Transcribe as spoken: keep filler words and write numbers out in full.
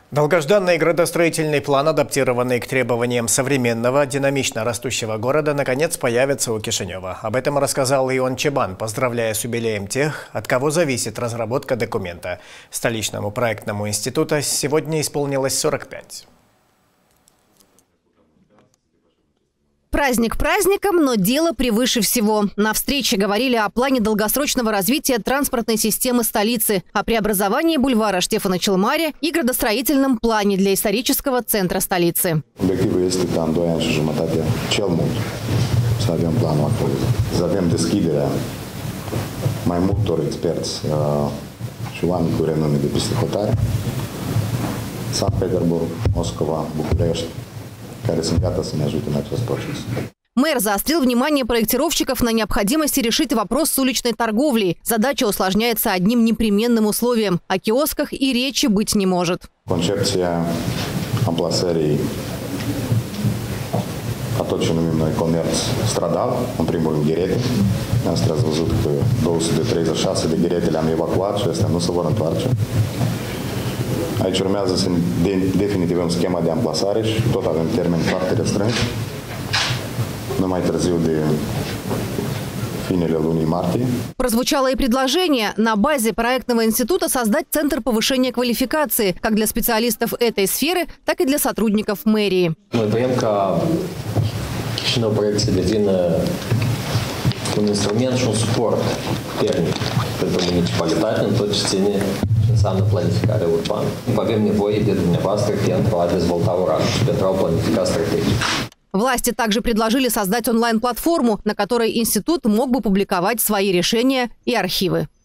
Долгожданный градостроительный план, адаптированный к требованиям современного, динамично растущего города, наконец появится у Кишинева. Об этом рассказал Ион Чебан, поздравляя с юбилеем тех, от кого зависит разработка документа. Столичному проектному институту сегодня исполнилось сорок пять. Праздник праздником, но дело превыше всего. На встрече говорили о плане долгосрочного развития транспортной системы столицы, о преобразовании бульвара Штефана Челмари и градостроительном плане для исторического центра столицы. Obiectivul este ca în doi ani și jumătate, cel mult, să avem planul actualizat. Să avem deschiderea mai multor experți uh, și oameni cu renume de peste hotare, Sankt Petersburg, Moscova, București, care sunt gata să ne ajute în acest proces. Мэр заострил внимание проектировщиков на необходимости решить вопрос с уличной торговлей. Задача усложняется одним непременным условием – о киосках и речи быть не может. Concepția amplasării a tot ce numim noi comerț stradal, în primul rând gherete. Asta ați văzut că două sute treizeci și șase de gherete le-am evacuat și astea nu se vor întoarce. Aici urmează să definitivăm schema de amplasare și tot avem termeni foarte restrânși. Nu mai târziu de finele lunii martie. Прозвучало и предложение на базе проектного института создать центр повышения квалификации как для специалистов этой сферы, так и для сотрудников мэрии. Мы поем, как Chișinău проект să devină un instrument și un suport puternic pentru municipalitate în tot ce ține ce înseamnă planificarea urbană. Avem nevoie de dumneavoastră pentru a dezvolta orașul și pentru a planifica strategic. Власти также предложили создать онлайн-платформу, на которой институт мог бы публиковать свои решения и архивы.